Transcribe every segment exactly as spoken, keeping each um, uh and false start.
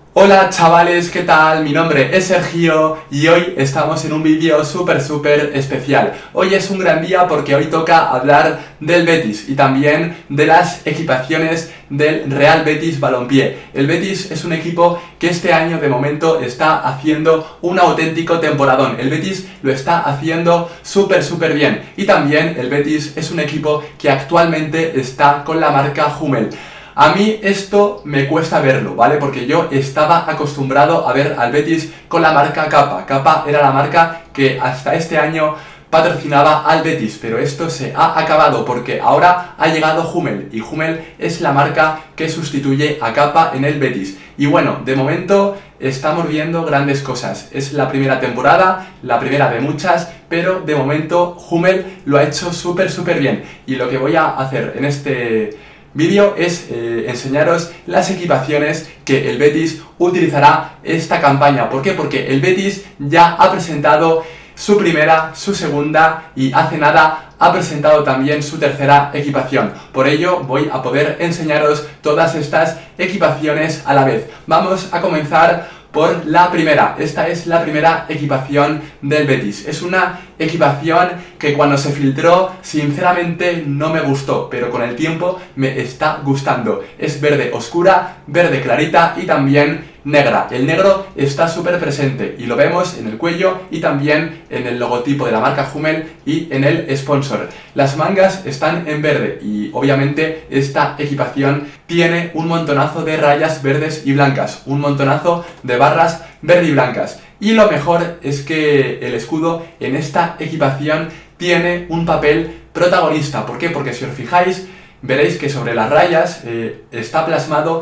Hola chavales, ¿qué tal? Mi nombre es Sergio y hoy estamos en un vídeo súper súper especial. Hoy es un gran día porque hoy toca hablar del Betis y también de las equipaciones del Real Betis Balompié. El Betis es un equipo que este año de momento está haciendo un auténtico temporadón. El Betis lo está haciendo súper súper bien y también el Betis es un equipo que actualmente está con la marca Hummel. A mí esto me cuesta verlo, ¿vale? Porque yo estaba acostumbrado a ver al Betis con la marca Kappa. Kappa era la marca que hasta este año patrocinaba al Betis, pero esto se ha acabado porque ahora ha llegado Hummel y Hummel es la marca que sustituye a Kappa en el Betis. Y bueno, de momento estamos viendo grandes cosas. Es la primera temporada, la primera de muchas, pero de momento Hummel lo ha hecho súper súper bien. Y lo que voy a hacer en este vídeo es eh, enseñaros las equipaciones que el Betis utilizará esta campaña. ¿Por qué? Porque el Betis ya ha presentado su primera, su segunda y hace nada ha presentado también su tercera equipación. Por ello voy a poder enseñaros todas estas equipaciones a la vez. Vamos a comenzar por la primera. Esta es la primera equipación del Betis. Es una equipación que cuando se filtró sinceramente no me gustó, pero con el tiempo me está gustando. Es verde oscura, verde clarita y también negra. El negro está súper presente y lo vemos en el cuello y también en el logotipo de la marca Hummel y en el sponsor. Las mangas están en verde y obviamente esta equipación tiene un montonazo de rayas verdes y blancas, un montonazo de barras verde y blancas. Y lo mejor es que el escudo en esta equipación tiene un papel protagonista. ¿Por qué? Porque si os fijáis veréis que sobre las rayas eh, está plasmado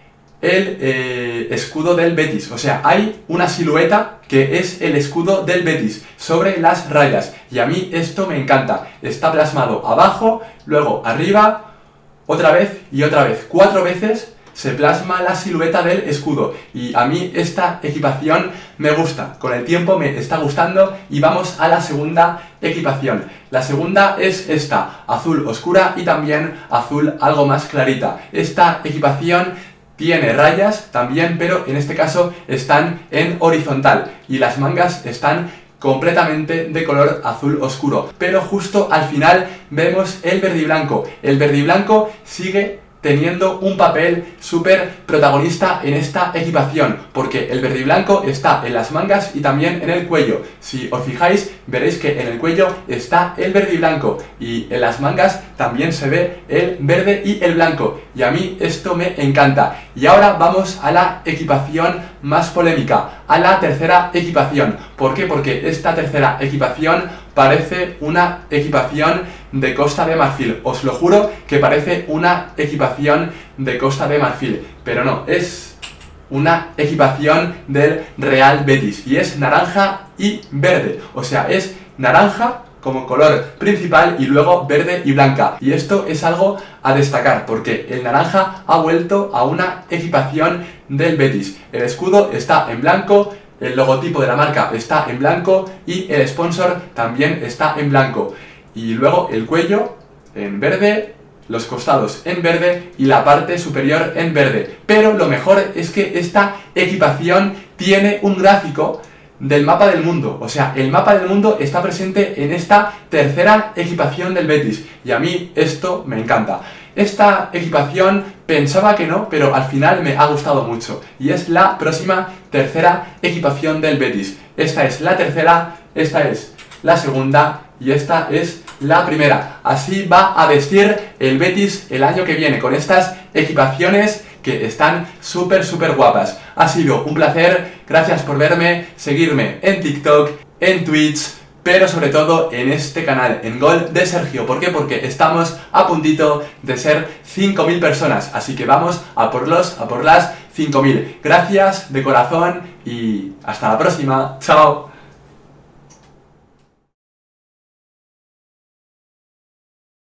el eh, escudo del Betis. O sea, hay una silueta que es el escudo del Betis sobre las rayas. Y a mí esto me encanta. Está plasmado abajo, luego arriba, otra vez y otra vez. Cuatro veces se plasma la silueta del escudo. Y a mí esta equipación me gusta. Con el tiempo me está gustando. Y vamos a la segunda equipación. La segunda es esta, azul oscura y también azul algo más clarita. Esta equipación tiene rayas también, pero en este caso están en horizontal y las mangas están completamente de color azul oscuro. Pero justo al final vemos el verde y blanco. El verde y blanco sigue teniendo un papel súper protagonista en esta equipación, porque el verde y blanco está en las mangas y también en el cuello. Si os fijáis, veréis que en el cuello está el verde y blanco y en las mangas también se ve el verde y el blanco. Y a mí esto me encanta. Y ahora vamos a la equipación más polémica, a la tercera equipación. ¿Por qué? Porque esta tercera equipación parece una equipación de Costa de Marfil. Os lo juro que parece una equipación de Costa de Marfil, pero no, es una equipación del Real Betis y es naranja y verde. O sea, es naranja como color principal y luego verde y blanca. Y esto es algo a destacar porque el naranja ha vuelto a una equipación del Betis. El escudo está en blanco, el logotipo de la marca está en blanco y el sponsor también está en blanco. Y luego el cuello en verde, los costados en verde y la parte superior en verde. Pero lo mejor es que esta equipación tiene un gráfico del mapa del mundo. O sea, el mapa del mundo está presente en esta tercera equipación del Betis. Y a mí esto me encanta. Esta equipación pensaba que no, pero al final me ha gustado mucho. Y es la próxima tercera equipación del Betis. Esta es la tercera, esta es la segunda y esta es la primera. Así va a vestir el Betis el año que viene, con estas equipaciones que están súper súper guapas. Ha sido un placer, gracias por verme, seguirme en TikTok, en Twitch, pero sobre todo en este canal, en Gol de Sergio. ¿Por qué? Porque estamos a puntito de ser cinco mil personas, así que vamos a por los, a por las cinco mil. Gracias de corazón y hasta la próxima. Chao.